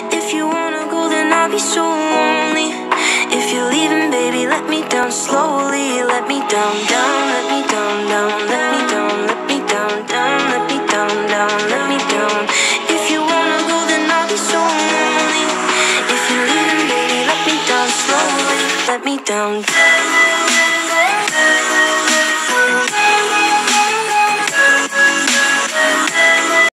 If you wanna go, then I'll be so lonely. If you're leaving, baby, let me down slowly. Let me down, down, let me down, down, let me down, let me down, down, let me down, down, let me down. If you wanna go, then I'll be so lonely. If you're leaving, baby, let me down slowly. Let me down.